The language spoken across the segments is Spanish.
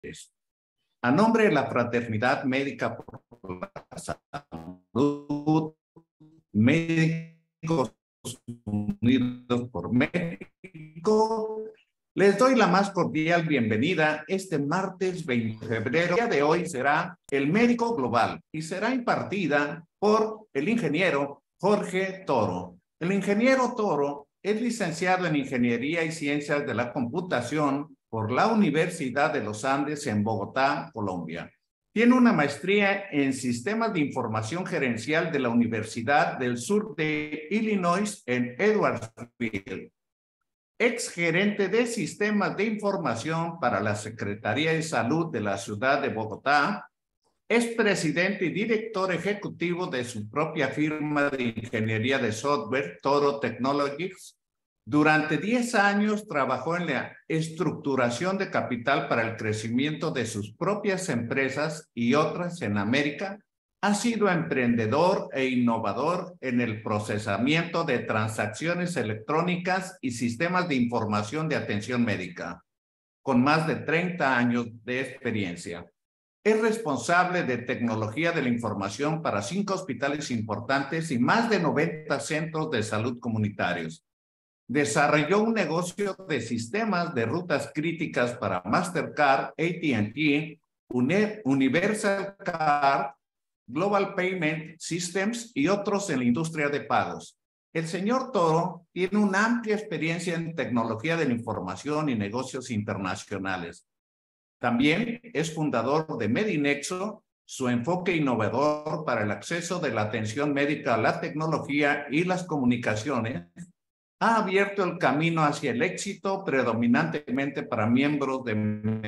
A nombre de la Fraternidad Médica por la Salud, Médicos Unidos por México, les doy la más cordial bienvenida este martes 20 de febrero. El día de hoy será el Médico Global y será impartida por el ingeniero Jorge Toro. El ingeniero Toro es licenciado en Ingeniería y Ciencias de la Computación por la Universidad de los Andes en Bogotá, Colombia. Tiene una maestría en Sistemas de Información Gerencial de la Universidad del Sur de Illinois en Edwardsville. Ex gerente de Sistemas de Información para la Secretaría de Salud de la ciudad de Bogotá. Es presidente y director ejecutivo de su propia firma de ingeniería de software, Toro Technologies. Durante 10 años trabajó en la estructuración de capital para el crecimiento de sus propias empresas y otras en América. Ha sido emprendedor e innovador en el procesamiento de transacciones electrónicas y sistemas de información de atención médica, con más de 30 años de experiencia. Es responsable de tecnología de la información para 5 hospitales importantes y más de 90 centros de salud comunitarios. Desarrolló un negocio de sistemas de rutas críticas para Mastercard, AT&T, Universal Card, Global Payment Systems y otros en la industria de pagos. El señor Toro tiene una amplia experiencia en tecnología de la información y negocios internacionales. También es fundador de Medinexo, su enfoque innovador para el acceso de la atención médica a la tecnología y las comunicaciones. Ha abierto el camino hacia el éxito predominantemente para miembros de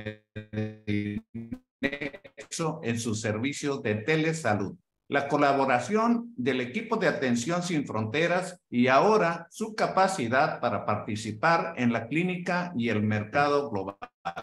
Medinexo en sus servicios de telesalud. La colaboración del equipo de Atención Sin Fronteras y ahora su capacidad para participar en la clínica y el mercado global.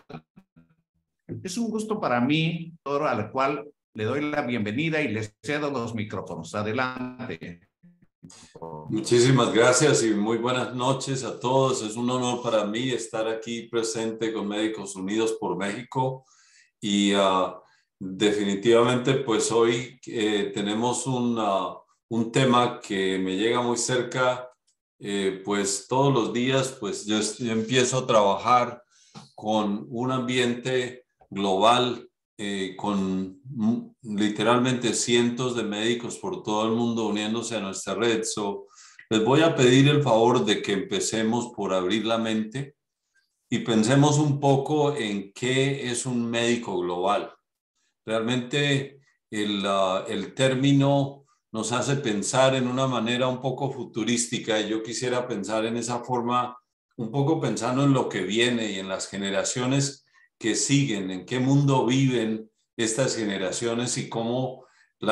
Es un gusto para mí, Toro, al cual le doy la bienvenida y les cedo los micrófonos. Adelante. Muchísimas gracias y muy buenas noches a todos. Es un honor para mí estar aquí presente con Médicos Unidos por México y definitivamente pues hoy tenemos un tema que me llega muy cerca. Pues todos los días pues yo empiezo a trabajar con un ambiente global con literalmente cientos de médicos por todo el mundo uniéndose a nuestra red. Les voy a pedir el favor de que empecemos por abrir la mente y pensemos un poco en qué es un médico global. Realmente el término nos hace pensar en una manera un poco futurística y yo quisiera pensar en esa forma, un poco pensando en lo que viene y en las generaciones que siguen, en qué mundo viven estas generaciones y cómo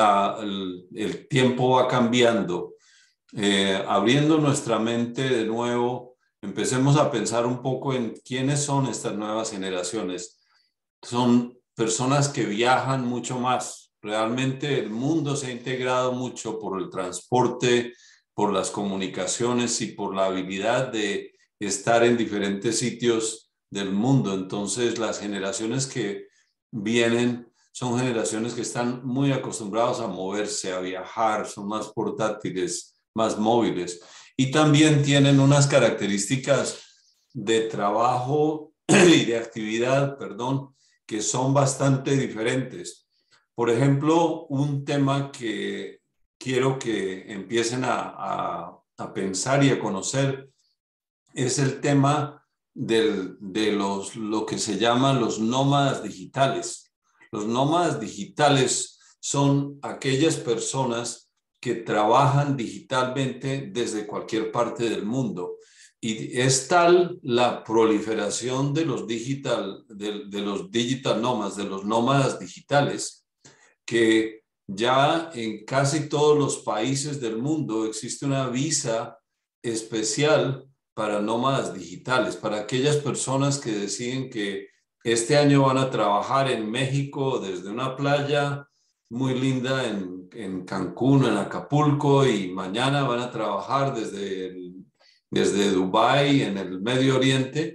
el tiempo va cambiando. Abriendo nuestra mente de nuevo, empecemos a pensar un poco en quiénes son estas nuevas generaciones. Son personas que viajan mucho más. Realmente el mundo se ha integrado mucho por el transporte, por las comunicaciones y por la habilidad de estar en diferentes sitios del mundo. Entonces las generaciones que vienen son generaciones que están muy acostumbradas a moverse, a viajar, son más portátiles, más móviles y también tienen unas características de trabajo y de actividad, que son bastante diferentes. Por ejemplo, un tema que quiero que empiecen a pensar y a conocer es el tema de lo que se llaman los nómadas digitales. Los nómadas digitales son aquellas personas que trabajan digitalmente desde cualquier parte del mundo. Y es tal la proliferación de los digital nómadas, de los nómadas digitales, que ya en casi todos los países del mundo existe una visa especial para nómadas digitales, para aquellas personas que deciden que este año van a trabajar en México desde una playa muy linda en Cancún, en Acapulco, y mañana van a trabajar desde Dubái, en el Medio Oriente,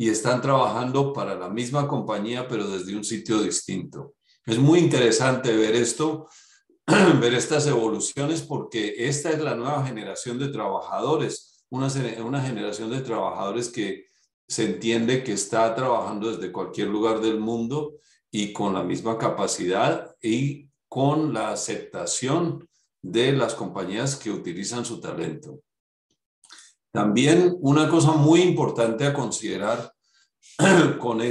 y están trabajando para la misma compañía, pero desde un sitio distinto. Es muy interesante ver esto, ver estas evoluciones, porque esta es la nueva generación de trabajadores, una generación de trabajadores que se entiende que está trabajando desde cualquier lugar del mundo y con la misma capacidad y con la aceptación de las compañías que utilizan su talento. También una cosa muy importante a considerar con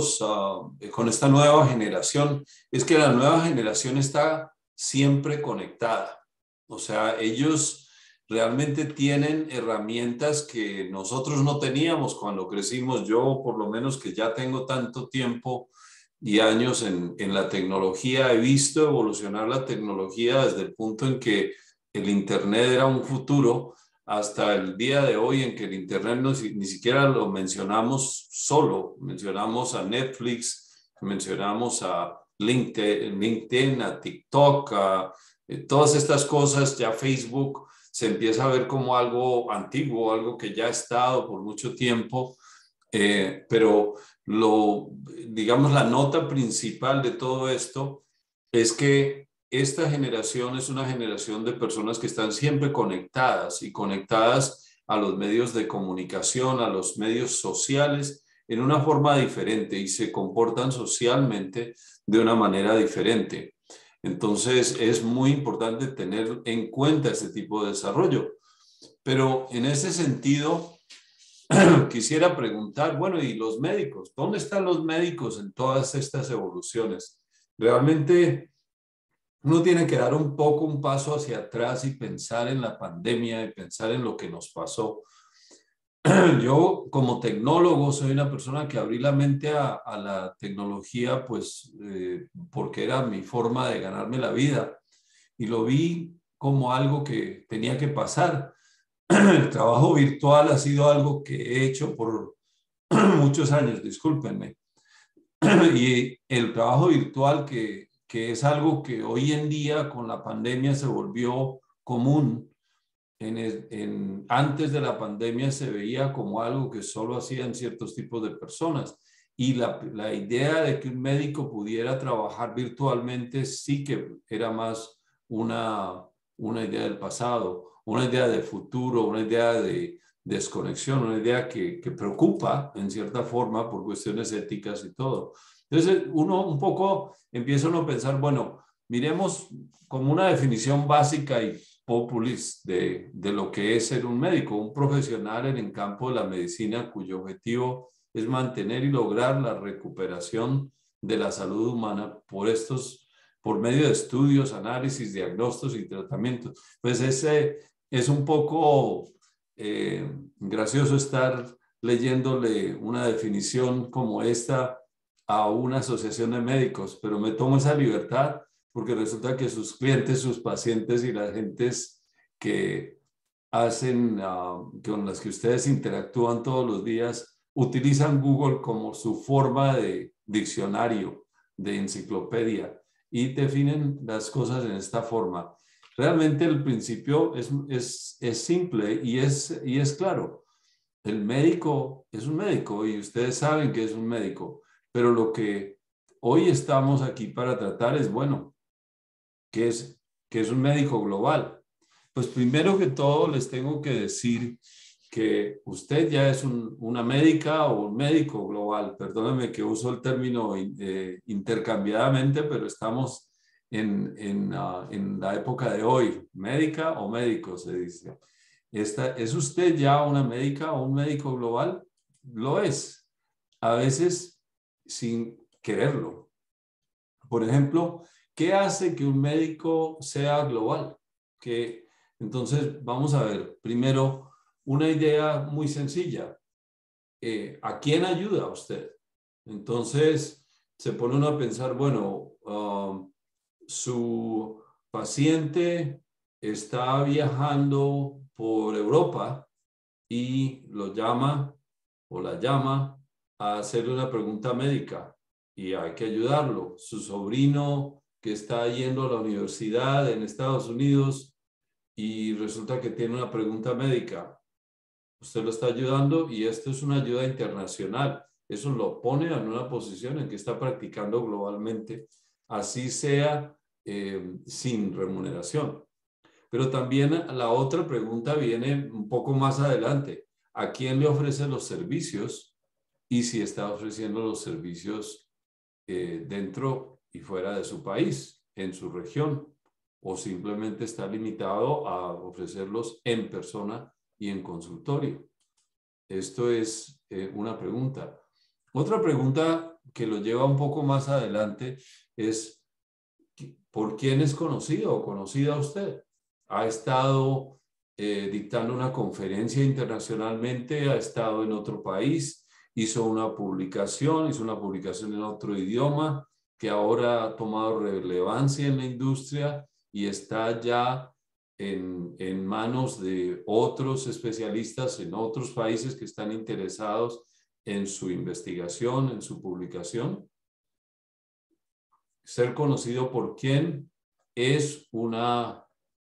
esta nueva generación es que la nueva generación está siempre conectada. O sea, ellos realmente tienen herramientas que nosotros no teníamos cuando crecimos. Yo, por lo menos que ya tengo tanto tiempo y años en la tecnología, he visto evolucionar la tecnología desde el punto en que el Internet era un futuro hasta el día de hoy en que el Internet ni siquiera lo mencionamos solo. Mencionamos a Netflix, mencionamos a LinkedIn, a TikTok, a todas estas cosas. Ya Facebook se empieza a ver como algo antiguo, algo que ya ha estado por mucho tiempo, pero digamos, la nota principal de todo esto es que esta generación es una generación de personas que están siempre conectadas y conectadas a los medios de comunicación, a los medios sociales en una forma diferente y se comportan socialmente de una manera diferente. Entonces es muy importante tener en cuenta este tipo de desarrollo. Pero en ese sentido, quisiera preguntar, bueno, ¿y los médicos? ¿Dónde están los médicos en todas estas evoluciones? Realmente uno tiene que dar un paso hacia atrás y pensar en la pandemia y pensar en lo que nos pasó. Yo como tecnólogo soy una persona que abrí la mente a la tecnología, pues porque era mi forma de ganarme la vida y lo vi como algo que tenía que pasar. El trabajo virtual ha sido algo que he hecho por muchos años, discúlpenme. Y el trabajo virtual que es algo que hoy en día con la pandemia se volvió común. Antes de la pandemia se veía como algo que solo hacían ciertos tipos de personas. Y la idea de que un médico pudiera trabajar virtualmente sí que era más una idea del pasado, una idea de futuro, una idea de desconexión, una idea que preocupa en cierta forma por cuestiones éticas y todo. Entonces uno un poco empieza a pensar, bueno, miremos como una definición básica y populis de lo que es ser un médico, un profesional en el campo de la medicina cuyo objetivo es mantener y lograr la recuperación de la salud humana por medio de estudios, análisis, diagnósticos y tratamientos. Pues ese es un poco gracioso estar leyéndole una definición como esta a una asociación de médicos, pero me tomo esa libertad porque resulta que sus clientes, sus pacientes y las gentes que hacen, con las que ustedes interactúan todos los días, utilizan Google como su forma de diccionario, de enciclopedia y definen las cosas en esta forma. Realmente el principio es simple y es claro. El médico es un médico y ustedes saben que es un médico, pero lo que hoy estamos aquí para tratar es, bueno, ¿qué es un médico global? Pues primero que todo les tengo que decir que usted ya es una médica o un médico global. Perdónenme que uso el término intercambiadamente, pero estamos en la época de hoy. Médica o médico, se dice. ¿Es usted ya una médica o un médico global? Lo es, a veces sin quererlo. Por ejemplo, ¿qué hace que un médico sea global? Entonces, vamos a ver, primero, una idea muy sencilla. ¿A quién ayuda usted? Entonces, se pone uno a pensar, bueno, su paciente está viajando por Europa y lo llama o la llama a hacerle una pregunta médica y hay que ayudarlo. Su sobrino que está yendo a la universidad en Estados Unidos y resulta que tiene una pregunta médica. Usted lo está ayudando y esto es una ayuda internacional. eso lo pone en una posición en que está practicando globalmente, así sea sin remuneración. Pero también la otra pregunta viene un poco más adelante. ¿A quién le ofrece los servicios? Y si está ofreciendo los servicios dentro y fuera de su país, en su región, o simplemente está limitado a ofrecerlos en persona y en consultorio. Esto es una pregunta. Otra pregunta que lo lleva un poco más adelante es, ¿por quién es conocido o conocida usted? ¿Ha estado dictando una conferencia internacionalmente? ¿Ha estado en otro país? Hizo una publicación en otro idioma que ahora ha tomado relevancia en la industria y está ya en manos de otros especialistas en otros países que están interesados en su investigación, en su publicación. Ser conocido por quién es una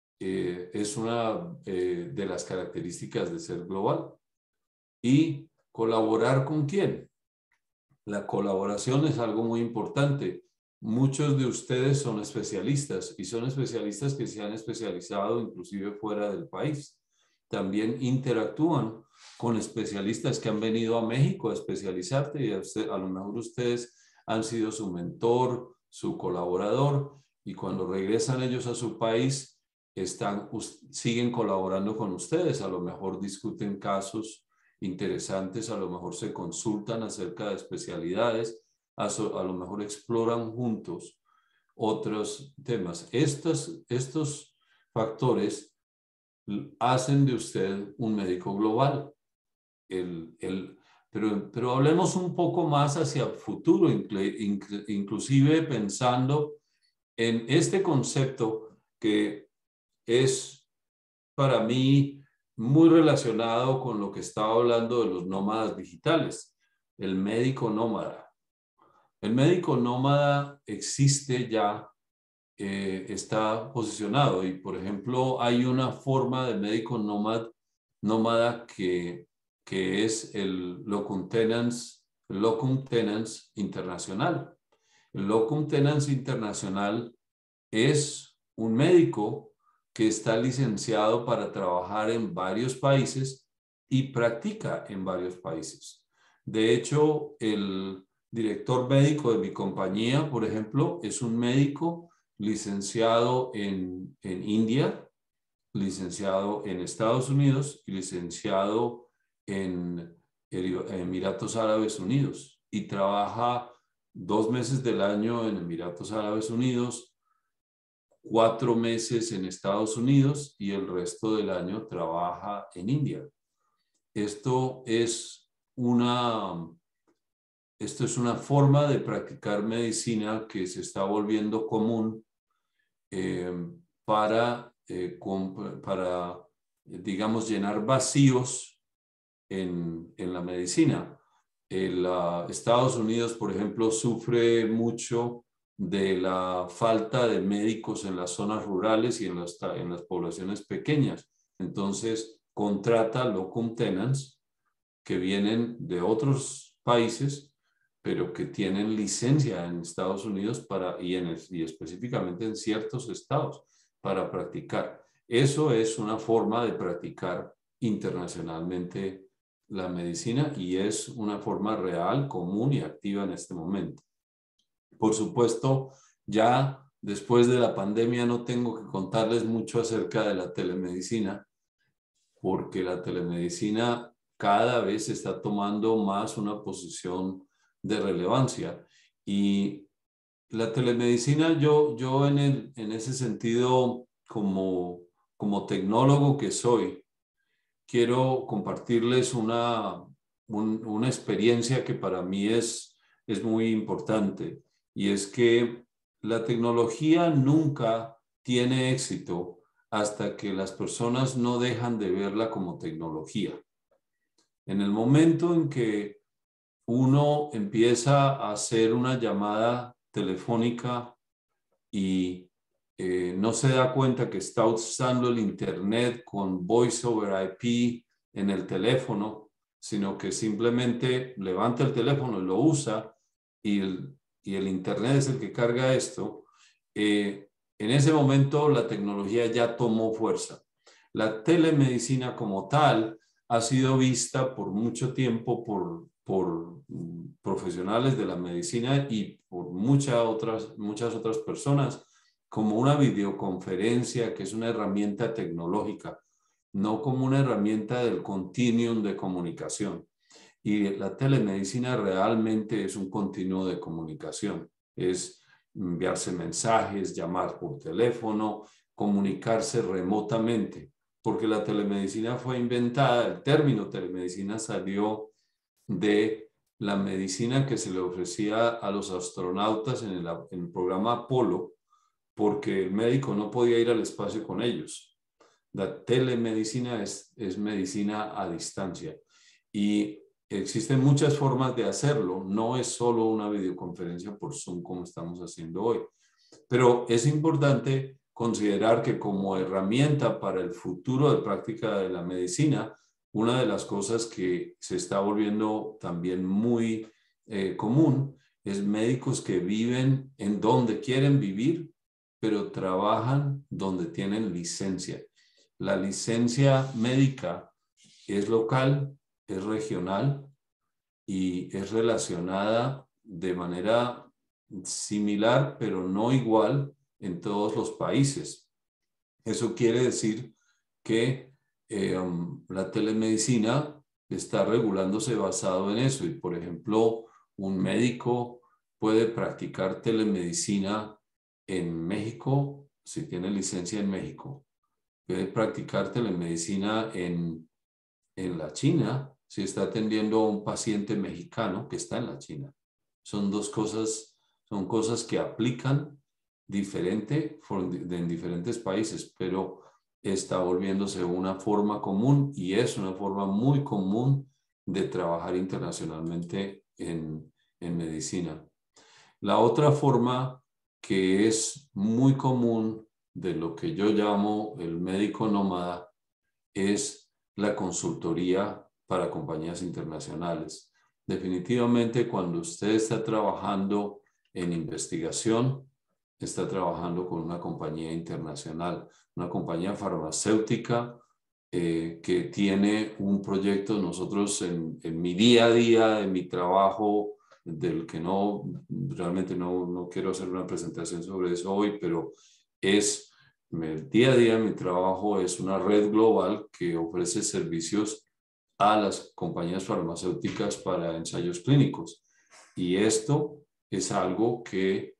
de las características de ser global. Y colaborar con quién. La colaboración es algo muy importante. Muchos de ustedes son especialistas y son especialistas que se han especializado inclusive fuera del país. También interactúan con especialistas que han venido a México a especializarte y a lo mejor ustedes han sido su mentor, su colaborador, y cuando regresan ellos a su país siguen colaborando con ustedes. A lo mejor discuten casos interesantes, a lo mejor se consultan acerca de especialidades, a lo mejor exploran juntos otros temas. Estos factores hacen de usted un médico global. Pero hablemos un poco más hacia el futuro, inclusive pensando en este concepto que es para mí muy relacionado con lo que estaba hablando de los nómadas digitales, el médico nómada. El médico nómada existe ya, está posicionado y, por ejemplo, hay una forma de médico nómada que es el locum tenens internacional. El locum tenens internacional es un médico que está licenciado para trabajar en varios países y practica en varios países. De hecho, el director médico de mi compañía, por ejemplo, es un médico licenciado en India, licenciado en Estados Unidos y licenciado en Emiratos Árabes Unidos, y trabaja 2 meses del año en Emiratos Árabes Unidos, 4 meses en Estados Unidos y el resto del año trabaja en India. Esto es una forma de practicar medicina que se está volviendo común para, digamos, llenar vacíos en la medicina. Estados Unidos, por ejemplo, sufre mucho de la falta de médicos en las zonas rurales y en las poblaciones pequeñas. Entonces, contrata locum tenens que vienen de otros países, pero que tienen licencia en Estados Unidos y específicamente en ciertos estados para practicar. Eso es una forma de practicar internacionalmente la medicina y es una forma real, común y activa en este momento. Por supuesto, ya después de la pandemia no tengo que contarles mucho acerca de la telemedicina, porque la telemedicina cada vez está tomando más una posición de relevancia. Y la telemedicina, yo en ese sentido, como tecnólogo que soy, quiero compartirles una experiencia que para mí es muy importante, y es que la tecnología nunca tiene éxito hasta que las personas no dejan de verla como tecnología. En el momento en que uno empieza a hacer una llamada telefónica y no se da cuenta que está usando el internet con voice over IP en el teléfono, sino que simplemente levanta el teléfono y lo usa y el Internet es el que carga esto, en ese momento la tecnología ya tomó fuerza. La telemedicina como tal ha sido vista por mucho tiempo por profesionales de la medicina y por muchas otras personas como una videoconferencia, que es una herramienta tecnológica, no como una herramienta del continuum de comunicación. Y la telemedicina realmente es un continuo de comunicación. Es enviarse mensajes, llamar por teléfono, comunicarse remotamente, porque la telemedicina fue inventada, el término telemedicina salió de la medicina que se le ofrecía a los astronautas en el programa Apolo, porque el médico no podía ir al espacio con ellos. La telemedicina es medicina a distancia y existen muchas formas de hacerlo. No es solo una videoconferencia por Zoom como estamos haciendo hoy, pero es importante considerar que como herramienta para el futuro de práctica de la medicina, una de las cosas que se está volviendo también muy común es médicos que viven en donde quieren vivir, pero trabajan donde tienen licencia. La licencia médica es local, es regional y es relacionada de manera similar, pero no igual en todos los países. Eso quiere decir que la telemedicina está regulándose basado en eso. Y, por ejemplo, un médico puede practicar telemedicina en México si tiene licencia en México. Puede practicar telemedicina en la China si está atendiendo a un paciente mexicano que está en la China. Son cosas que aplican diferente en diferentes países, pero está volviéndose una forma común y es una forma muy común de trabajar internacionalmente en medicina. La otra forma que es muy común de lo que yo llamo el médico nómada es la consultoría para compañías internacionales. Definitivamente, cuando usted está trabajando en investigación, está trabajando con una compañía internacional, una compañía farmacéutica que tiene un proyecto. Nosotros en mi día a día, en mi trabajo, del que realmente no quiero hacer una presentación sobre eso hoy, pero el día a día mi trabajo es una red global que ofrece servicios a las compañías farmacéuticas para ensayos clínicos. Y esto es algo que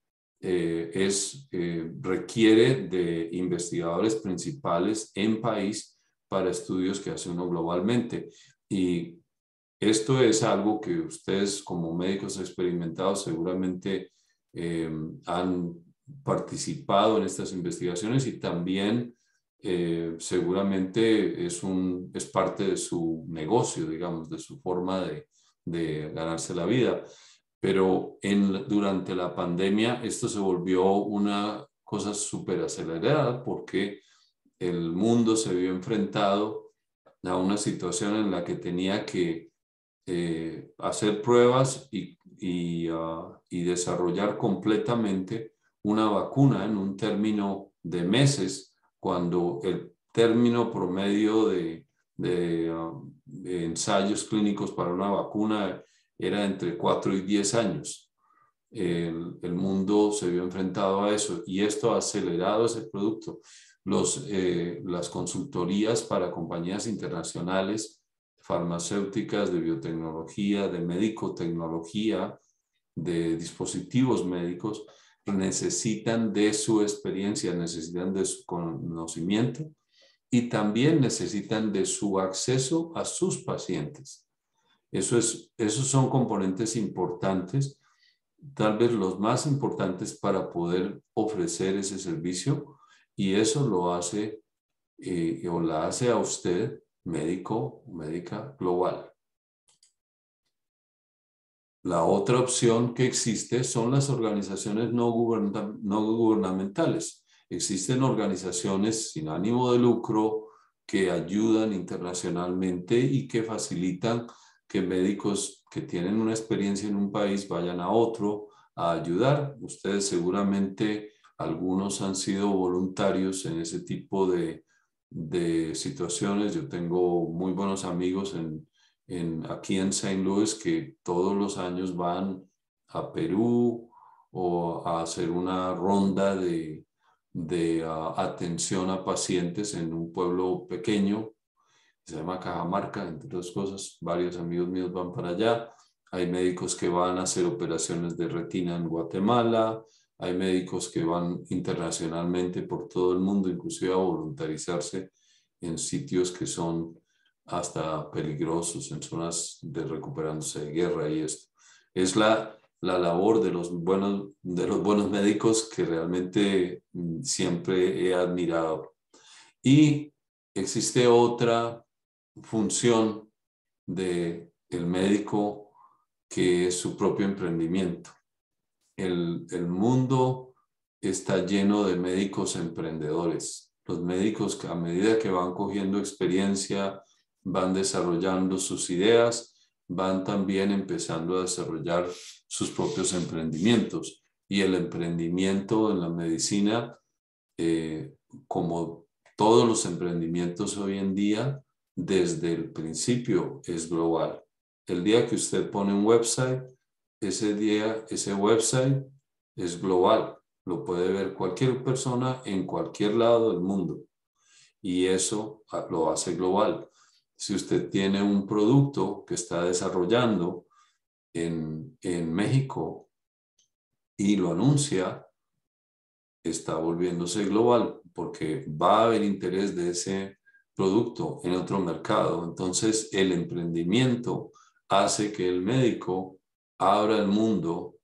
requiere de investigadores principales en país para estudios que hace uno globalmente. Y esto es algo que ustedes como médicos experimentados seguramente han participado en estas investigaciones y también seguramente es parte de su negocio, digamos, de su forma de ganarse la vida. Pero durante la pandemia esto se volvió una cosa súper acelerada porque el mundo se vio enfrentado a una situación en la que tenía que hacer pruebas y desarrollar completamente una vacuna en un término de meses, cuando el término promedio de ensayos clínicos para una vacuna era entre 4 y 10 años. El mundo se vio enfrentado a eso y esto ha acelerado ese producto. Las consultorías para compañías internacionales farmacéuticas, de biotecnología, de medicotecnología, de dispositivos médicos, necesitan de su experiencia, necesitan de su conocimiento y también necesitan de su acceso a sus pacientes. Esos son componentes importantes, tal vez los más importantes para poder ofrecer ese servicio, y eso lo hace o la hace a usted médico o médica global. La otra opción que existe son las organizaciones no gubernamentales. Existen organizaciones sin ánimo de lucro que ayudan internacionalmente y que facilitan que médicos que tienen una experiencia en un país vayan a otro a ayudar. Ustedes seguramente, algunos han sido voluntarios en ese tipo de situaciones. Yo tengo muy buenos amigos aquí en St. Louis que todos los años van a Perú o a hacer una ronda de atención a pacientes en un pueblo pequeño, se llama Cajamarca, entre otras cosas. Varios amigos míos van para allá. Hay médicos que van a hacer operaciones de retina en Guatemala. Hay médicos que van internacionalmente por todo el mundo, inclusive a voluntarizarse en sitios que son hasta peligrosos, en zonas de recuperándose de guerra y esto. Es la labor de los buenos médicos que realmente siempre he admirado. Y existe otra función del médico que es su propio emprendimiento. El mundo está lleno de médicos emprendedores. Los médicos que a medida que van cogiendo experiencia, van desarrollando sus ideas, van también empezando a desarrollar sus propios emprendimientos. Y el emprendimiento en la medicina, como todos los emprendimientos hoy en día, desde el principio es global. El día que usted pone un website, ese website es global. Lo puede ver cualquier persona en cualquier lado del mundo. Y eso lo hace global. Si usted tiene un producto que está desarrollando en México y lo anuncia, está volviéndose global porque va a haber interés de ese producto en otro mercado. Entonces, el emprendimiento hace que el médico abra el mundo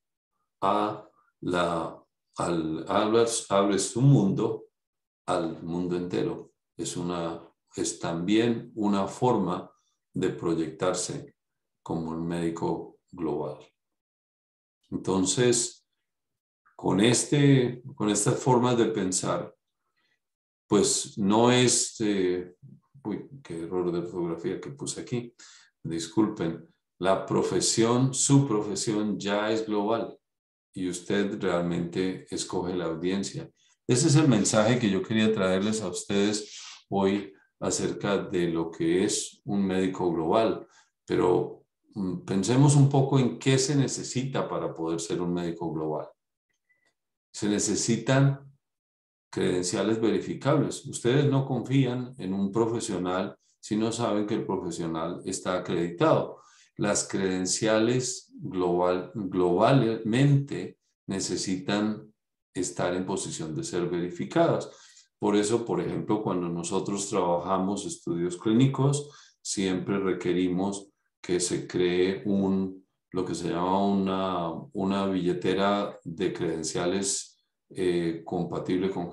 abre su mundo al mundo entero. Es también una forma de proyectarse como un médico global. Entonces, con estas formas de pensar, pues no es, uy, qué error de ortografía que puse aquí, disculpen, su profesión ya es global y usted realmente escoge la audiencia. Ese es el mensaje que yo quería traerles a ustedes hoy acerca de lo que es un médico global, pero pensemos un poco en qué se necesita para poder ser un médico global. Se necesitan credenciales verificables. Ustedes no confían en un profesional si no saben que el profesional está acreditado. Las credenciales globalmente necesitan estar en posición de ser verificadas. Por eso, por ejemplo, cuando nosotros trabajamos estudios clínicos, siempre requerimos que se cree lo que se llama una billetera de credenciales compatible con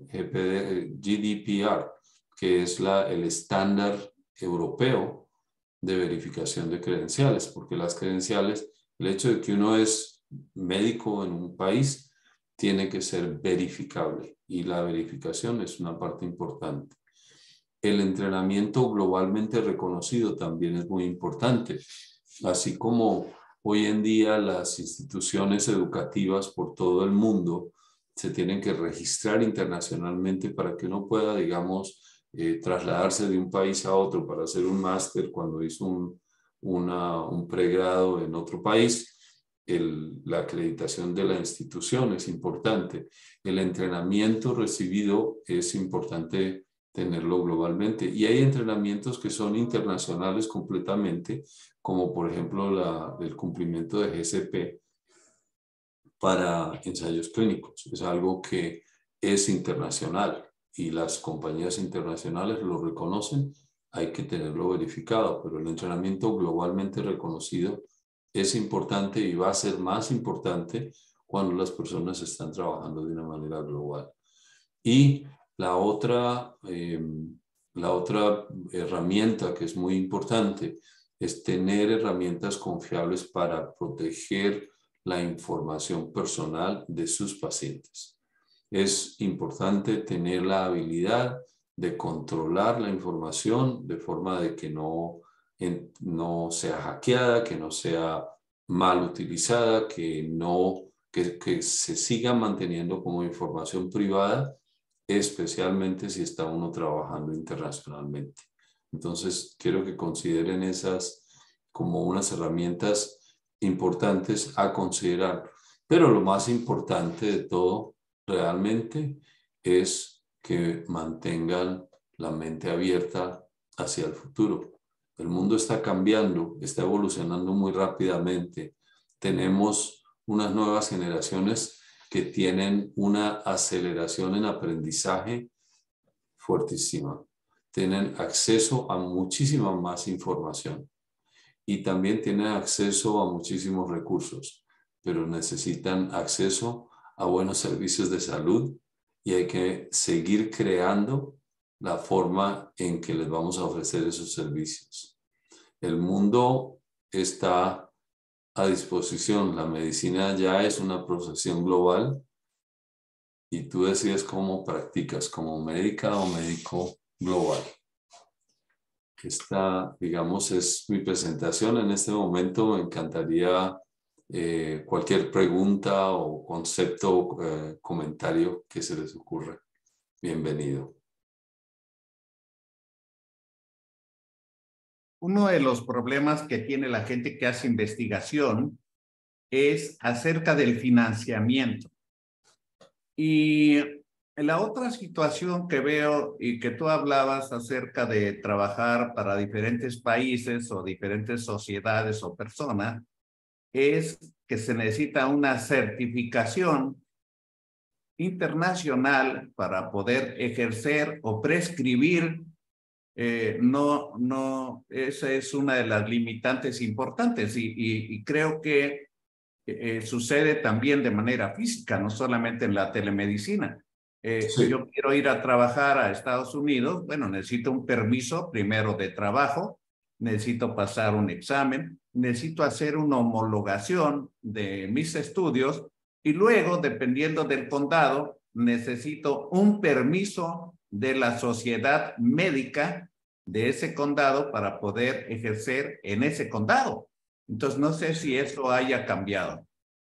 GDPR, que es el estándar europeo de verificación de credenciales, porque las credenciales, el hecho de que uno es médico en un país, tiene que ser verificable y la verificación es una parte importante. El entrenamiento globalmente reconocido también es muy importante, así como hoy en día las instituciones educativas por todo el mundo se tienen que registrar internacionalmente para que uno pueda, digamos, trasladarse de un país a otro para hacer un máster cuando hizo un pregrado en otro país. La acreditación de la institución es importante. El entrenamiento recibido es importante tenerlo globalmente. Y hay entrenamientos que son internacionales completamente, como por ejemplo el cumplimiento de GCP para ensayos clínicos. Es algo que es internacional y las compañías internacionales lo reconocen. Hay que tenerlo verificado, pero el entrenamiento globalmente reconocido es importante y va a ser más importante cuando las personas están trabajando de una manera global. Y la otra herramienta que es muy importante es tener herramientas confiables para proteger la información personal de sus pacientes. Es importante tener la habilidad de controlar la información de forma de que no no sea hackeada, que no sea mal utilizada, que se siga manteniendo como información privada, especialmente si está uno trabajando internacionalmente. Entonces, quiero que consideren esas como unas herramientas importantes a considerar. Pero lo más importante de todo, realmente, es que mantengan la mente abierta hacia el futuro. El mundo está cambiando, está evolucionando muy rápidamente. Tenemos unas nuevas generaciones que tienen una aceleración en aprendizaje fuertísima. Tienen acceso a muchísima más información y también tienen acceso a muchísimos recursos, pero necesitan acceso a buenos servicios de salud y hay que seguir creando la forma en que les vamos a ofrecer esos servicios. El mundo está a disposición, la medicina ya es una profesión global y tú decides cómo practicas, como médica o médico global. Esta, digamos, es mi presentación. En este momento me encantaría cualquier pregunta o concepto, comentario que se les ocurra. Bienvenido. Uno de los problemas que tiene la gente que hace investigación es acerca del financiamiento. Y la otra situación que veo y que tú hablabas acerca de trabajar para diferentes países o diferentes sociedades o personas, es que se necesita una certificación internacional para poder ejercer o prescribir. Esa es una de las limitantes importantes y creo que sucede también de manera física, no solamente en la telemedicina. Sí. Yo quiero ir a trabajar a Estados Unidos, bueno, necesito un permiso primero de trabajo, necesito pasar un examen, necesito hacer una homologación de mis estudios y luego, dependiendo del condado, necesito un permiso de la sociedad médica de ese condado para poder ejercer en ese condado. Entonces, no sé si eso haya cambiado.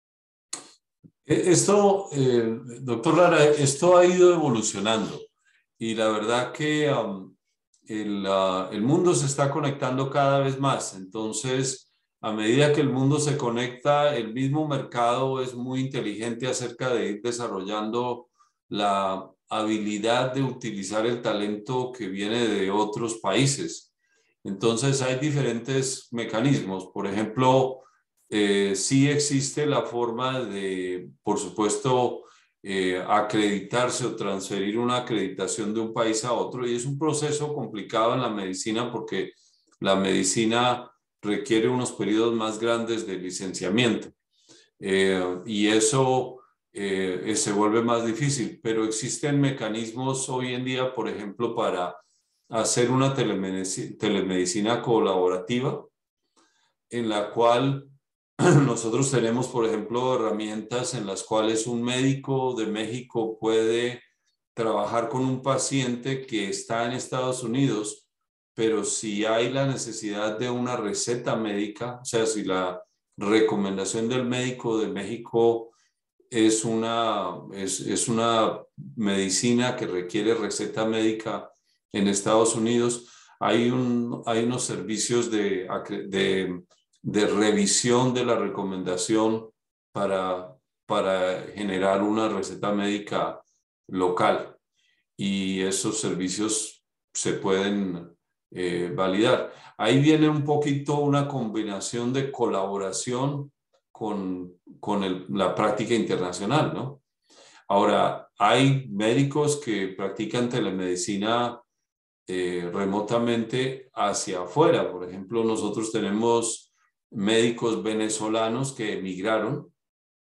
Esto, doctor Lara, esto ha ido evolucionando y la verdad que el mundo se está conectando cada vez más. Entonces, a medida que el mundo se conecta, el mismo mercado es muy inteligente acerca de ir desarrollando la habilidad de utilizar el talento que viene de otros países. Entonces, hay diferentes mecanismos. Por ejemplo, sí existe la forma de, por supuesto, acreditarse o transferir una acreditación de un país a otro, y es un proceso complicado en la medicina porque la medicina requiere unos periodos más grandes de licenciamiento y eso se vuelve más difícil, pero existen mecanismos hoy en día, por ejemplo, para hacer una telemedicina colaborativa en la cual nosotros tenemos, por ejemplo, herramientas en las cuales un médico de México puede trabajar con un paciente que está en Estados Unidos, pero si hay la necesidad de una receta médica, o sea, si la recomendación del médico de México es una medicina que requiere receta médica en Estados Unidos, hay unos servicios de revisión de la recomendación para generar una receta médica local y esos servicios se pueden validar. Ahí viene un poquito una combinación de colaboración con la práctica internacional, ¿no? Ahora, hay médicos que practican telemedicina remotamente hacia afuera. Por ejemplo, nosotros tenemos médicos venezolanos que emigraron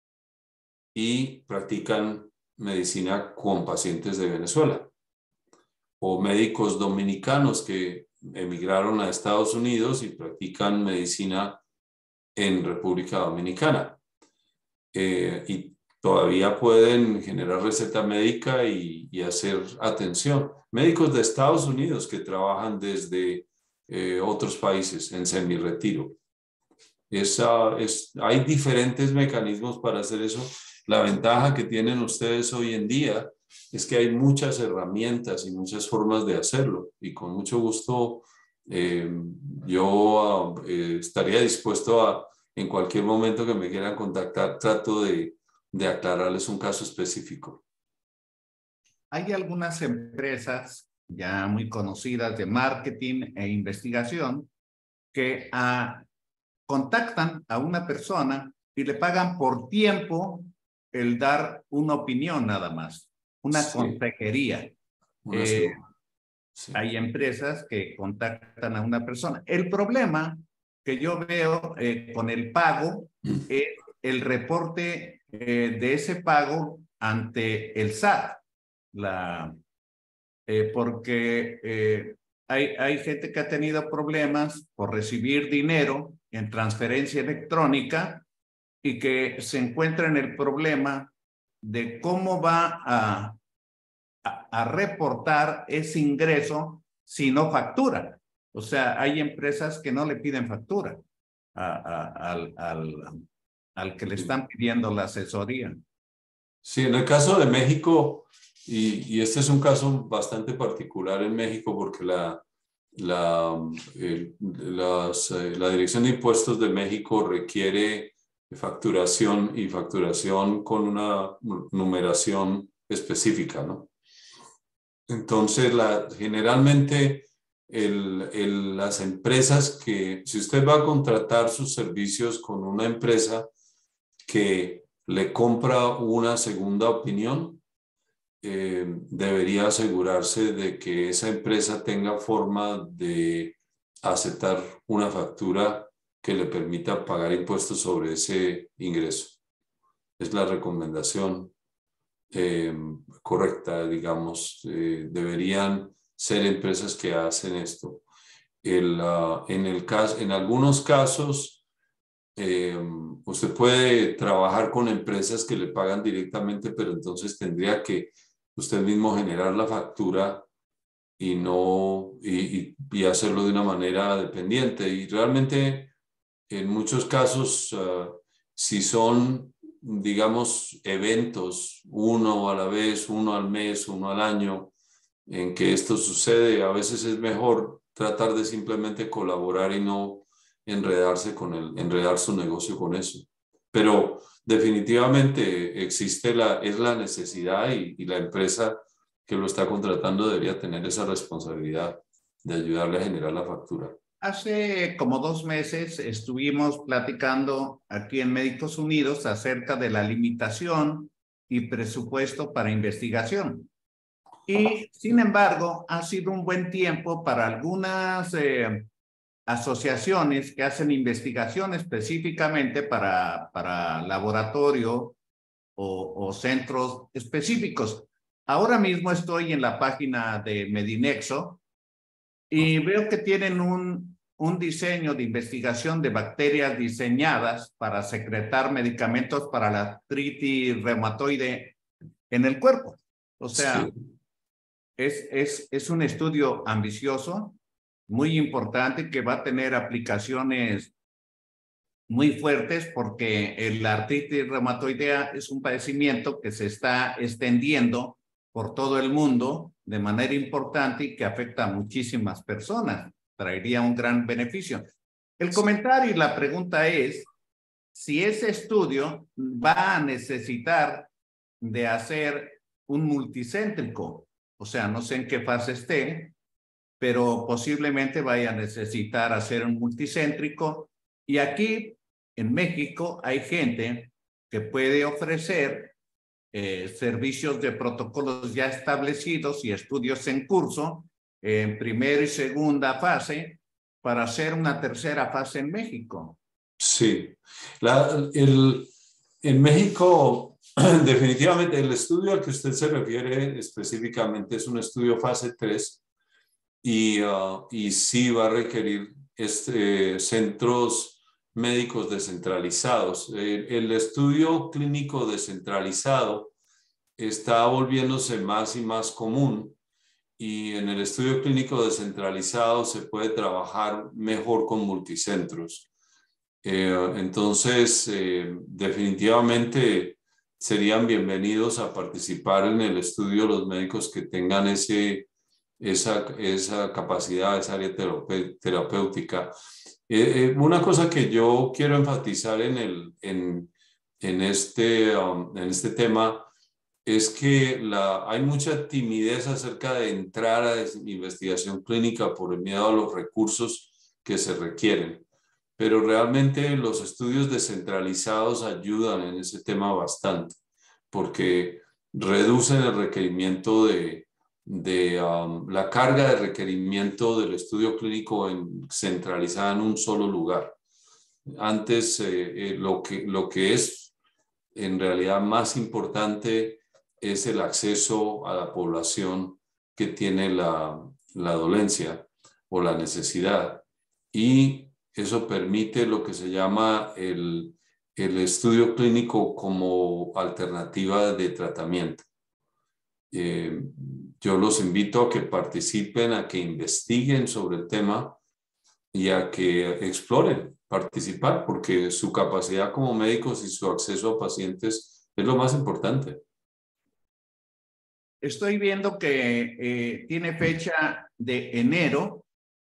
y practican medicina con pacientes de Venezuela, o médicos dominicanos que emigraron a Estados Unidos y practican medicina en República Dominicana y todavía pueden generar receta médica y hacer atención. Médicos de Estados Unidos que trabajan desde otros países en semi-retiro. Hay diferentes mecanismos para hacer eso. La ventaja que tienen ustedes hoy en día es que hay muchas herramientas y muchas formas de hacerlo, y con mucho gusto yo estaría dispuesto a, en cualquier momento que me quieran contactar, trato de aclararles un caso específico. Hay algunas empresas ya muy conocidas de marketing e investigación que contactan a una persona y le pagan por tiempo el dar una opinión nada más, una consejería. Sí. Hay empresas que contactan a una persona. El problema que yo veo con el pago es el reporte de ese pago ante el SAT. Porque hay gente que ha tenido problemas por recibir dinero en transferencia electrónica y que se encuentra en el problema de cómo va a reportar ese ingreso si no factura. O sea, hay empresas que no le piden factura al que le están pidiendo la asesoría. Sí, en el caso de México, y este es un caso bastante particular en México porque la Dirección de Impuestos de México requiere facturación, y facturación con una numeración específica, ¿no? Entonces, generalmente las empresas si usted va a contratar sus servicios con una empresa que le compra una segunda opinión, debería asegurarse de que esa empresa tenga forma de aceptar una factura que le permita pagar impuestos sobre ese ingreso. Es la recomendación correcta, digamos. Deberían ser empresas que hacen esto. En algunos casos, usted puede trabajar con empresas que le pagan directamente, pero entonces tendría que usted mismo generar la factura y hacerlo de una manera dependiente. Y realmente, en muchos casos, si son, digamos, eventos, uno a la vez, uno al mes, uno al año, en que esto sucede, a veces es mejor tratar de simplemente colaborar y no enredar su negocio con eso. Pero definitivamente existe es la necesidad, y la empresa que lo está contratando debería tener esa responsabilidad de ayudarle a generar la factura. Hace como 2 meses estuvimos platicando aquí en Médicos Unidos acerca de la limitación y presupuesto para investigación. Y sin embargo, ha sido un buen tiempo para algunas asociaciones que hacen investigación específicamente para laboratorio o centros específicos. Ahora mismo estoy en la página de Medinexo y veo que tienen un diseño de investigación de bacterias diseñadas para secretar medicamentos para la artritis reumatoide en el cuerpo. O sea, sí, es un estudio ambicioso, muy importante, que va a tener aplicaciones muy fuertes porque la artritis reumatoidea es un padecimiento que se está extendiendo por todo el mundo de manera importante y que afecta a muchísimas personas. Traería un gran beneficio. El comentario y la pregunta es si ese estudio va a necesitar de hacer un multicéntrico. O sea, no sé en qué fase esté, pero posiblemente vaya a necesitar hacer un multicéntrico. Y aquí en México hay gente que puede ofrecer servicios de protocolos ya establecidos y estudios en curso en primera y segunda fase para hacer una tercera fase en México. Sí, en México definitivamente el estudio al que usted se refiere específicamente es un estudio fase 3 y sí va a requerir centros médicos descentralizados. El estudio clínico descentralizado está volviéndose más y más común, y en el estudio clínico descentralizado se puede trabajar mejor con multicentros. Entonces, definitivamente serían bienvenidos a participar en el estudio los médicos que tengan esa capacidad, esa área terapéutica. Una cosa que yo quiero enfatizar en este tema es que hay mucha timidez acerca de entrar a investigación clínica por el miedo a los recursos que se requieren. Pero realmente los estudios descentralizados ayudan en ese tema bastante, porque reducen el requerimiento la carga de requerimiento del estudio clínico centralizada en un solo lugar. Antes, lo que es en realidad más importante es el acceso a la población que tiene la dolencia o la necesidad. Y eso permite lo que se llama el estudio clínico como alternativa de tratamiento. Yo los invito a que participen, a que investiguen sobre el tema y a que exploren participar, porque su capacidad como médicos y su acceso a pacientes es lo más importante. Estoy viendo que tiene fecha de enero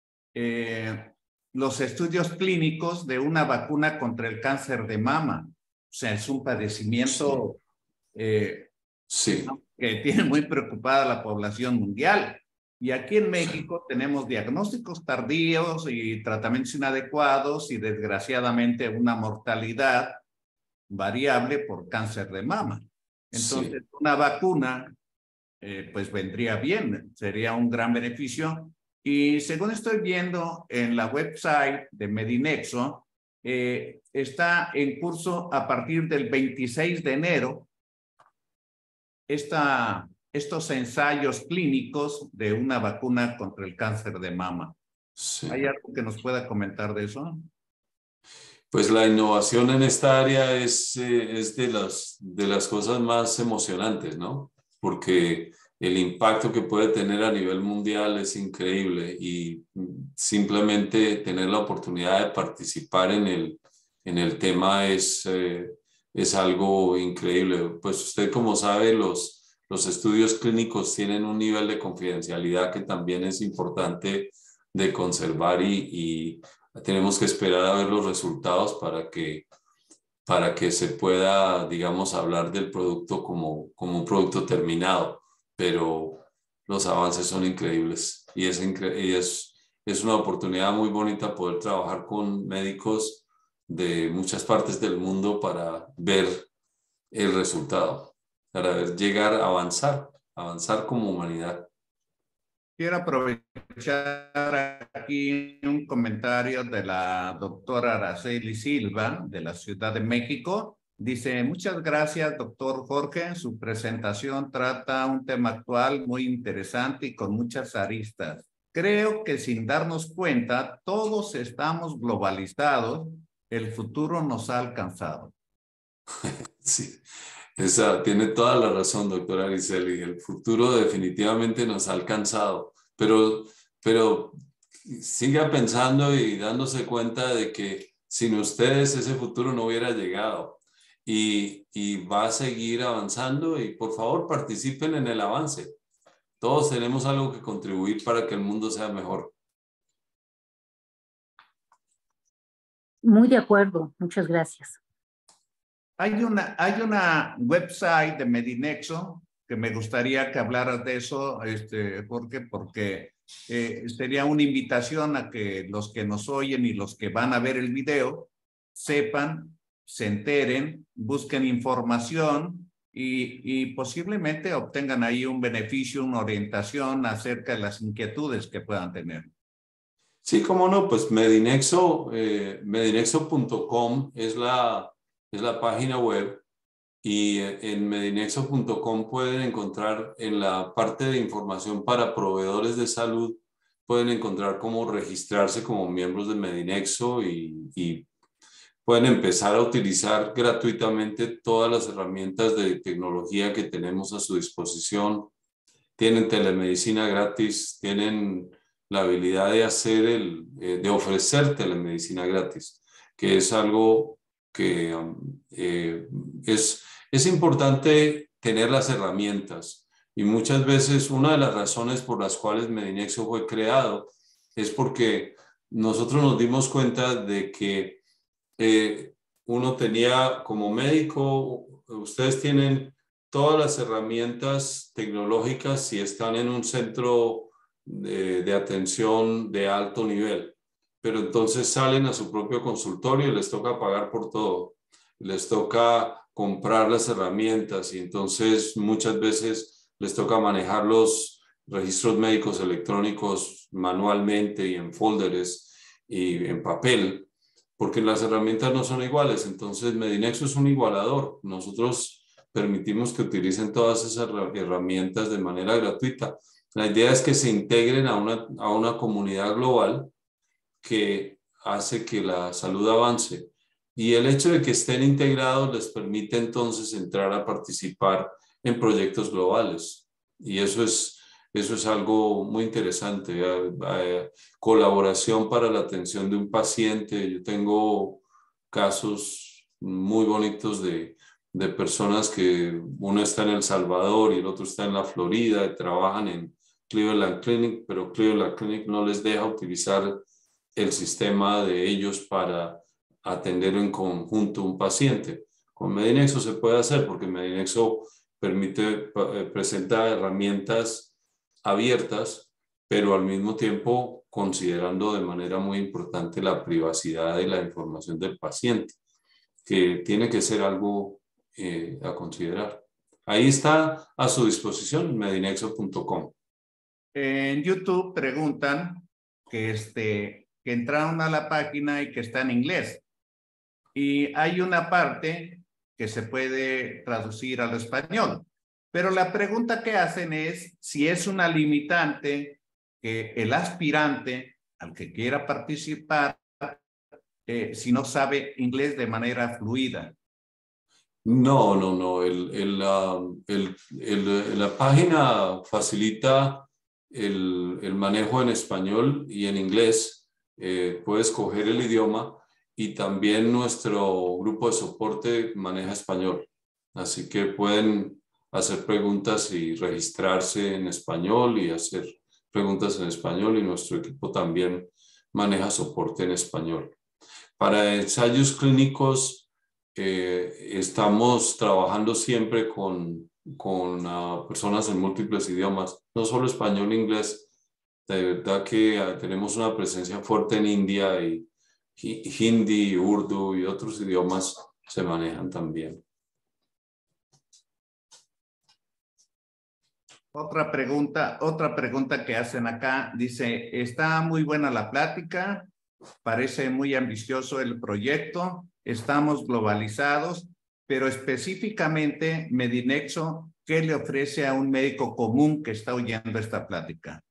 los estudios clínicos de una vacuna contra el cáncer de mama. O sea, es un padecimiento sí. Que tiene muy preocupada a la población mundial. Y aquí en México tenemos diagnósticos tardíos y tratamientos inadecuados y desgraciadamente una mortalidad variable por cáncer de mama. Entonces, una vacuna pues vendría bien, sería un gran beneficio. Y según estoy viendo en la website de Medinexo, está en curso a partir del 26 de enero estos ensayos clínicos de una vacuna contra el cáncer de mama. Sí. ¿Hay algo que nos pueda comentar de eso? Pues la innovación en esta área es de las cosas más emocionantes, ¿no? Porque el impacto que puede tener a nivel mundial es increíble y simplemente tener la oportunidad de participar en el tema es algo increíble. Pues usted, como sabe, los estudios clínicos tienen un nivel de confidencialidad que también es importante de conservar y tenemos que esperar a ver los resultados para que se pueda, digamos, hablar del producto como un producto terminado. Pero los avances son increíbles y es una oportunidad muy bonita poder trabajar con médicos de muchas partes del mundo para ver el resultado, para llegar a avanzar como humanidad. Quiero aprovechar aquí un comentario de la doctora Araceli Silva, de la Ciudad de México. Dice, muchas gracias, doctor Jorge. Su presentación trata un tema actual muy interesante y con muchas aristas. Creo que sin darnos cuenta, todos estamos globalizados. El futuro nos ha alcanzado. Sí. Tiene toda la razón, doctora Araceli. El futuro definitivamente nos ha alcanzado, pero siga pensando y dándose cuenta de que sin ustedes ese futuro no hubiera llegado y va a seguir avanzando y por favor participen en el avance. Todos tenemos algo que contribuir para que el mundo sea mejor. Muy de acuerdo, muchas gracias. Hay una website de Medinexo que me gustaría que hablaras de eso, Jorge, porque sería una invitación a que los que nos oyen y los que van a ver el video sepan, se enteren, busquen información y posiblemente obtengan ahí un beneficio, una orientación acerca de las inquietudes que puedan tener. Sí, cómo no, pues Medinexo, medinexo.com es la página web y en medinexo.com pueden encontrar en la parte de información para proveedores de salud, pueden encontrar cómo registrarse como miembros de Medinexo y pueden empezar a utilizar gratuitamente todas las herramientas de tecnología que tenemos a su disposición. tienen telemedicina gratis, tienen la habilidad de de ofrecer telemedicina gratis, que es algo que es importante tener las herramientas. Y muchas veces una de las razones por las cuales Medinexo fue creado es porque nosotros nos dimos cuenta de que uno tenía como médico, ustedes tienen todas las herramientas tecnológicas si están en un centro de atención de alto nivel, pero entonces salen a su propio consultorio y les toca pagar por todo, les toca comprar las herramientas y entonces muchas veces les toca manejar los registros médicos electrónicos manualmente y en folders y en papel, porque las herramientas no son iguales. Entonces Medinexo es un igualador. Nosotros permitimos que utilicen todas esas herramientas de manera gratuita. La idea es que se integren a una comunidad global que hace que la salud avance. Y el hecho de que estén integrados les permite entonces entrar a participar en proyectos globales. Y eso es algo muy interesante. Colaboración para la atención de un paciente. Yo tengo casos muy bonitos de personas que uno está en El Salvador y el otro está en la Florida y trabajan en Cleveland Clinic, pero Cleveland Clinic no les deja utilizar el sistema de ellos para atender en conjunto un paciente. Con Medinexo se puede hacer porque Medinexo presenta herramientas abiertas, pero al mismo tiempo considerando de manera muy importante la privacidad de la información del paciente, que tiene que ser algo a considerar. Ahí está a su disposición, medinexo.com. En YouTube preguntan que entraron a la página y que está en inglés. Y hay una parte que se puede traducir al español. Pero la pregunta que hacen es si es una limitante que el aspirante al que quiera participar, si no sabe inglés de manera fluida. No. La página facilita el manejo en español y en inglés. Puedes escoger el idioma y también nuestro grupo de soporte maneja español. Así que pueden hacer preguntas y registrarse en español y hacer preguntas en español y nuestro equipo también maneja soporte en español. Para ensayos clínicos, estamos trabajando siempre con personas en múltiples idiomas, no solo español e inglés. De verdad que tenemos una presencia fuerte en India y hindi, urdu y otros idiomas se manejan también. Otra pregunta que hacen acá, dice, está muy buena la plática, parece muy ambicioso el proyecto, estamos globalizados, pero específicamente Medinexo, ¿qué le ofrece a un médico común que está oyendo esta plática?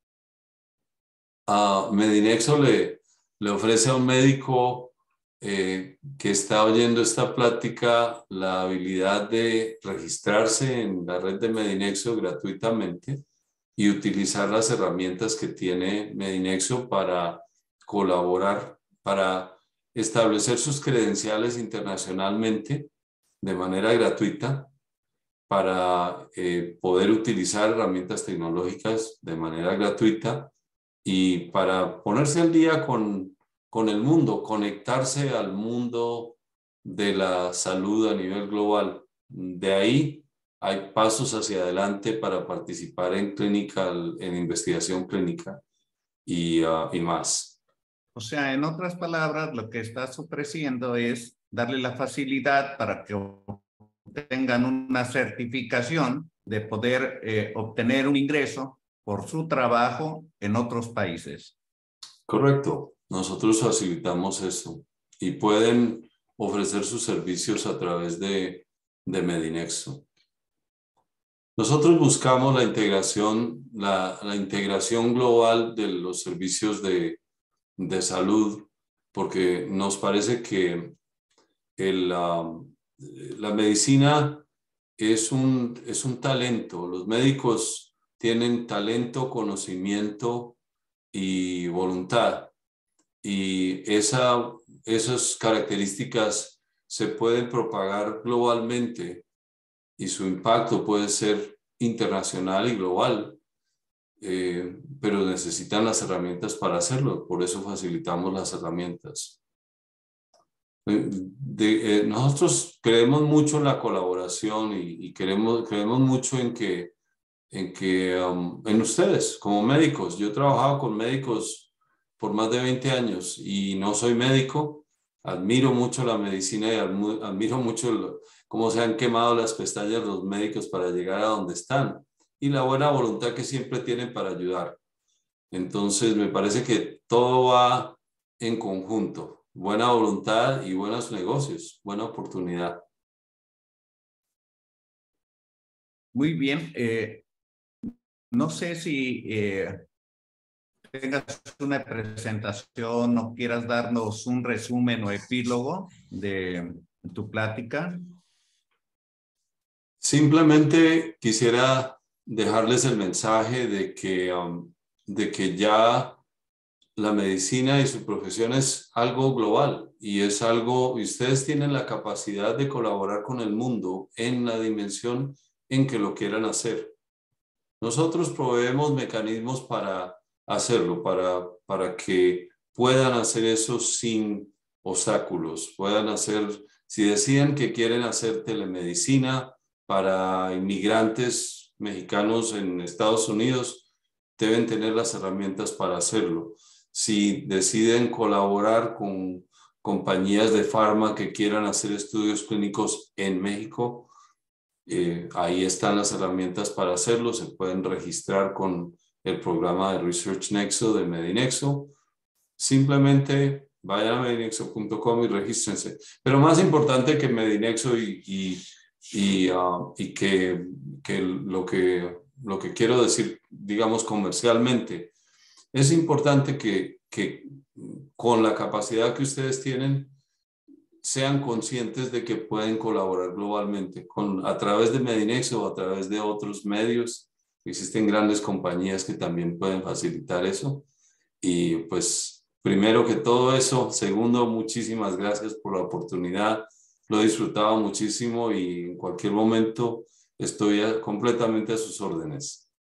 Medinexo le ofrece a un médico que está oyendo esta plática la habilidad de registrarse en la red de Medinexo gratuitamente y utilizar las herramientas que tiene Medinexo para colaborar, para establecer sus credenciales internacionalmente de manera gratuita, para poder utilizar herramientas tecnológicas de manera gratuita y para ponerse al día con el mundo, conectarse al mundo de la salud a nivel global. De ahí hay pasos hacia adelante para participar en investigación clínica y más. O sea, en otras palabras, lo que estás ofreciendo es darle la facilidad para que tengan una certificación de poder obtener un ingreso por su trabajo en otros países. Correcto. Nosotros facilitamos eso y pueden ofrecer sus servicios a través de Medinexo. Nosotros buscamos la integración global de los servicios de salud porque nos parece que la medicina es un talento. Los médicos tienen talento, conocimiento y voluntad. Y esas características se pueden propagar globalmente y su impacto puede ser internacional y global, pero necesitan las herramientas para hacerlo. Por eso facilitamos las herramientas. Nosotros creemos mucho en la colaboración y creemos mucho en ustedes como médicos. Yo he trabajado con médicos por más de 20 años y no soy médico. Admiro mucho la medicina y admiro mucho cómo se han quemado las pestañas los médicos para llegar a donde están y la buena voluntad que siempre tienen para ayudar. Entonces, me parece que todo va en conjunto. Buena voluntad y buenos negocios, buena oportunidad. Muy bien. No sé si tengas una presentación o quieras darnos un resumen o epílogo de tu plática. Simplemente quisiera dejarles el mensaje de que ya la medicina y su profesión es algo global y es algo, y ustedes tienen la capacidad de colaborar con el mundo en la dimensión en que lo quieran hacer. Nosotros proveemos mecanismos para hacerlo, para que puedan hacer eso sin obstáculos, puedan hacer, si deciden que quieren hacer telemedicina para inmigrantes mexicanos en Estados Unidos, deben tener las herramientas para hacerlo. Si deciden colaborar con compañías de farma que quieran hacer estudios clínicos en México, ahí están las herramientas para hacerlo. Se pueden registrar con el programa de Research Nexo de Medinexo. Simplemente vayan a medinexo.com y regístrense. Pero más importante que Medinexo y que lo que quiero decir, digamos, comercialmente, es importante que con la capacidad que ustedes tienen, sean conscientes de que pueden colaborar globalmente a través de Medinexo o a través de otros medios. Existen grandes compañías que también pueden facilitar eso. Y pues, primero que todo eso, segundo, muchísimas gracias por la oportunidad. Lo he disfrutado muchísimo y en cualquier momento estoy completamente a sus órdenes.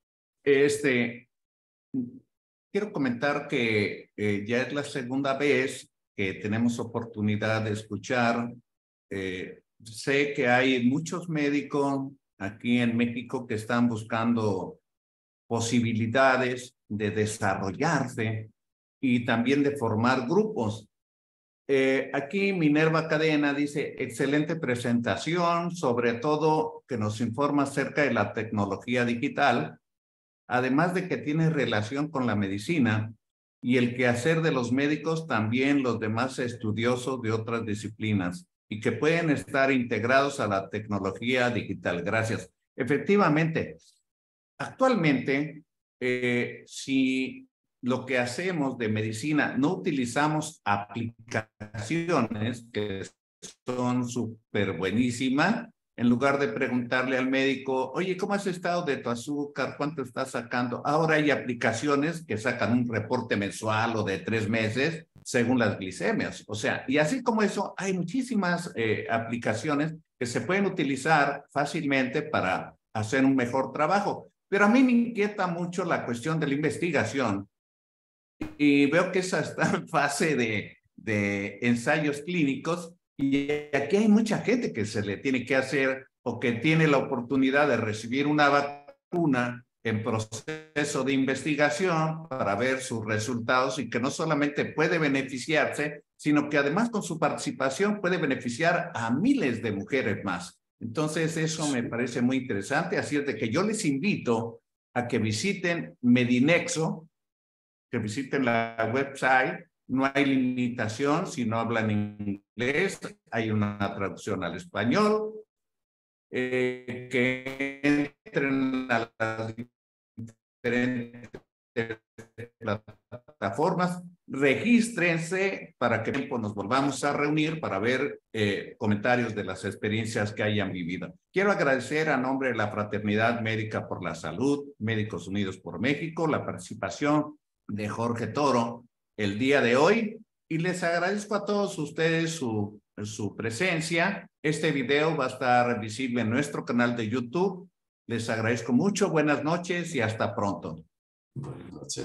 Quiero comentar que ya es la segunda vez que tenemos oportunidad de escuchar. Sé que hay muchos médicos aquí en México que están buscando posibilidades de desarrollarse y también de formar grupos. Aquí Minerva Cadena dice, excelente presentación, sobre todo que nos informa acerca de la tecnología digital, además de que tiene relación con la medicina y el quehacer de los médicos, también los demás estudiosos de otras disciplinas y que pueden estar integrados a la tecnología digital. Gracias. Efectivamente, actualmente, si lo que hacemos de medicina no utilizamos aplicaciones que son súper buenísimas, en lugar de preguntarle al médico, oye, ¿cómo has estado de tu azúcar? ¿Cuánto estás sacando? Ahora hay aplicaciones que sacan un reporte mensual o de 3 meses según las glicemias. O sea, y así como eso, hay muchísimas aplicaciones que se pueden utilizar fácilmente para hacer un mejor trabajo. Pero a mí me inquieta mucho la cuestión de la investigación y veo que esa está en fase de ensayos clínicos y aquí hay mucha gente que se le tiene que hacer o que tiene la oportunidad de recibir una vacuna en proceso de investigación para ver sus resultados y que no solamente puede beneficiarse, sino que además con su participación puede beneficiar a miles de mujeres más. Entonces eso me parece muy interesante, así es de que yo les invito a que visiten Medinexo, que visiten la website. No hay limitación si no hablan inglés, hay una traducción al español, que entren a las diferentes plataformas. regístrense para que nos volvamos a reunir para ver comentarios de las experiencias que hayan vivido. Quiero agradecer a nombre de la Fraternidad Médica por la Salud, Médicos Unidos por México, la participación de Jorge Toro el día de hoy y les agradezco a todos ustedes su presencia. Este video va a estar visible en nuestro canal de YouTube. Les agradezco mucho, buenas noches y hasta pronto. Buenas noches.